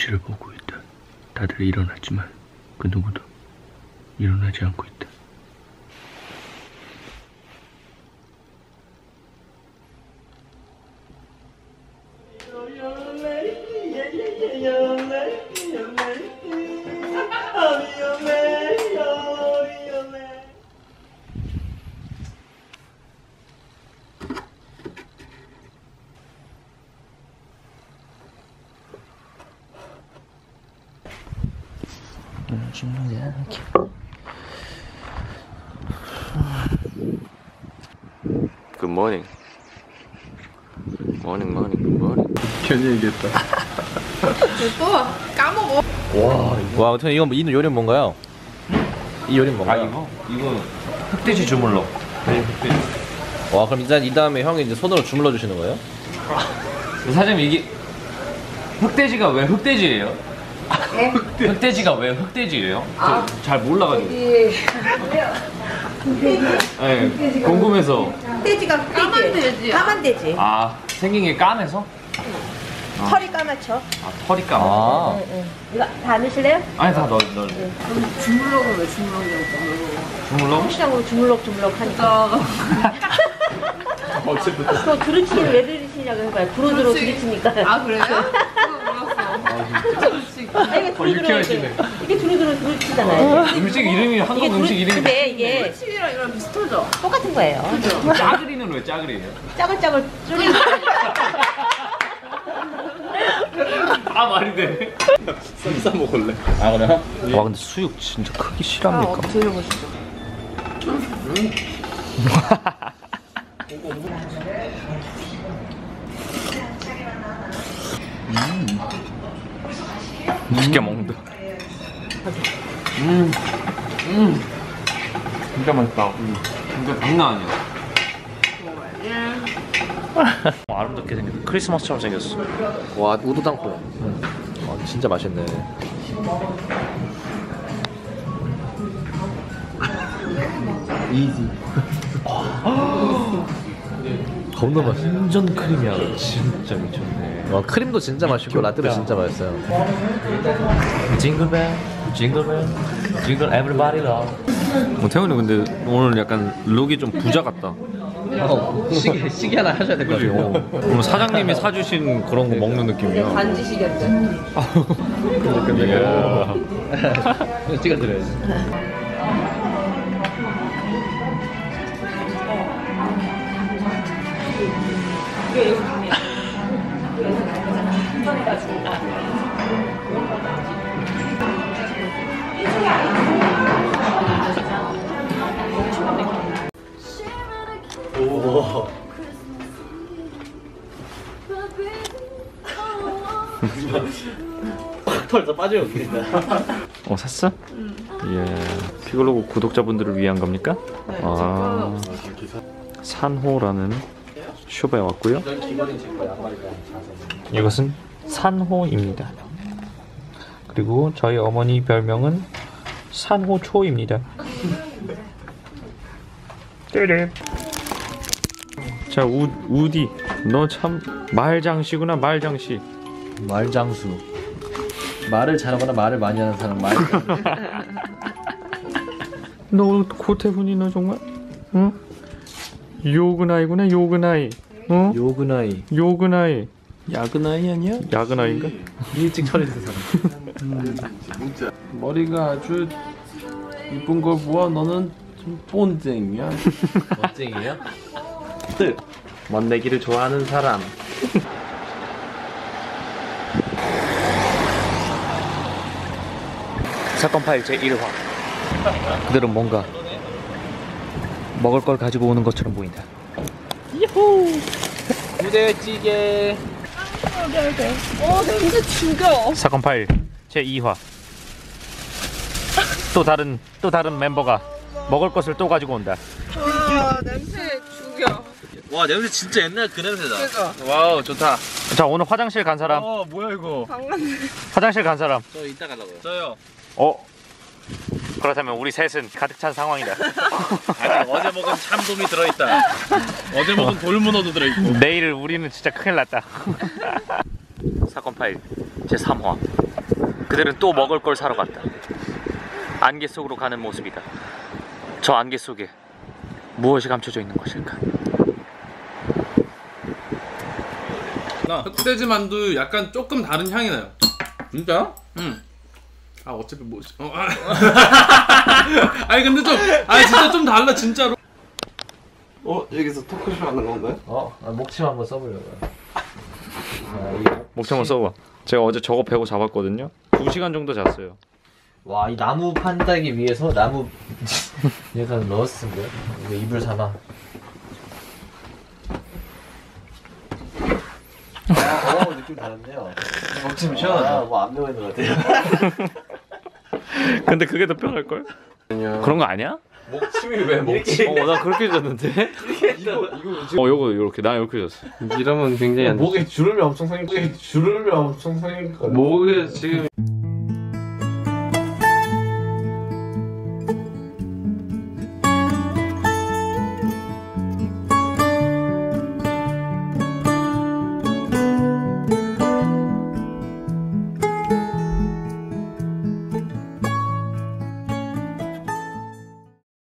눈치를 보고 있다. 다들 일어났지만 그 누구도 일어나지 않고 있다. Good morning. Morning, morning, good morning. 괜히 얘기했다. 또 까먹어. 와, 어떻게 이건 이 요리는 뭔가요? 이 요리는 아 뭔가요? 이거 흑돼지 주물럭. 네, 흑돼지. 와, 그럼 일단 이 다음에 형이 이제 손으로 주물러 주시는 거예요? 사장님 이게 흑돼지가 왜 흑돼지예요? 네? 흑돼지가 왜 흑돼지예요? 저 잘 몰라가지고. 네, 궁금해서. 돼지가 까만 돼지. 까만 돼지. 아 생긴 게 까매서? 털이 까맣죠. 아 털이 까매. 아, 이거 다 넣으실래요? 아니 다 넣어. 주물럭은 왜 주물럭이라고? 주물럭? 시장으로 주물럭 하니까. 또 두루치기를 왜 두루치냐고 해봐요. 두루두루 두루치니까. 아 그래요? 이게 두루두루 이게 두루두루 두루치잖아요. 음식 이름이 한국 음식 이름이. 근데 이게 두루치기랑 이랑 비슷하죠? 똑같은 거예요. 짜그리는 왜 짜그리예요? 짜글짜글 쫄리. 아 말이 돼. 쌈 먹을래? 아 그래요? 와, 근데 수육 진짜 크기 실합니까? 드셔보시죠. 맛있게 먹는다. 진짜 맛있다. 진짜 장난 아니야. 아름답게 생겼어. 크리스마스처럼 생겼어. 와, 우도 땅콩. 와, 진짜 맛있네. 이지. 겁나 맛있어. 완전 크리미하다. 진짜 미쳤네. 와, 크림도 진짜 맛있고 라떼도 진짜 맛있어요. 징글벨, 징글벨, 징글 에브리바디 러브. 태훈이 근데 오늘 약간 룩이 좀 부자 같다. 시계 하나 하셔야 될 것 같아요. 오늘 사장님이 사주신 그런 거 먹는 느낌이야. 반지식이었죠. 근데 찍어드려야지. 오. 털도 빠져요, 그냥. 샀어? 예. 피글로그 구독자분들을 위한 겁니까? 네, 아, 산호라는 숍에 왔고요. 이것은 산호입니다. 그리고 저희 어머니 별명은 산호초입니다. 뚜르. 자, 우디, 너 참 말장씨구나, 말장씨. 말장수. 말을 잘하거나 말을 많이 하는 사람 말. 너 오늘 고태훈이 너 정말, 응? 요근아이구나, 요근아이. 어? 요근아이. 요근아이. 야근아이 아니야? 야근아이인가? 일찍 처리된 사람. 진짜. 머리가 아주 이쁜 걸 보아. 너는 좀 본쟁이야. 멋쟁이에요? 멋내기를 좋아하는 사람. 사건 파일 제1화. 그들은 뭔가 먹을 걸 가지고 오는 것처럼 보인다. 부대찌개. 냄새 죽여. 사건 파일 제2화. 또 다른 멤버가 먹을 것을 또 가지고 온다. 와 냄새 죽여. 와, 냄새 진짜 옛날 그 냄새다. 그죠? 와우, 좋다. 자, 오늘 화장실 간 사람. 뭐야 이거? 화장실 간 사람. 저 이따 가려고요. 저요. 그렇다면 우리 셋은 가득 찬 상황이다. 아니, 어제 먹은 참돔이 들어있다. 어제 먹은 돌문어도 들어있고. 내일 우리는 진짜 큰일 났다. 사건 파일 제 3화. 그들은 또 먹을 걸 사러 갔다. 안개 속으로 가는 모습이다. 저 안개 속에 무엇이 감춰져 있는 것일까? 나 흑돼지 만두 약간 조금 다른 향이 나요. 진짜? 응. 아 어차피 뭐 아니 근데 좀 진짜 좀 달라 진짜로. 여기서 토크쇼 하는 건가요? 목침 한번 써보려고요. 목침 한번 써봐. 제가 어제 저거 배고 잡았거든요. 2시간 정도 잤어요. 와, 이 나무 판다기 위해서 나무 얘가 넣었은 거야? 이거 이불 삼아. 느낌 다른데요. 먹지면 시원하다. 뭐 안 매워 있는 것 같아요. 근데 그게 더 편할걸? 그런 거 아니야? 목침이 왜 목침? 나 그렇게 잤는데? 요거 이렇게 나 이렇게 잤어. 이러면 굉장히 안 목에 주름이 엄청 생길 것 같아. 목에 지금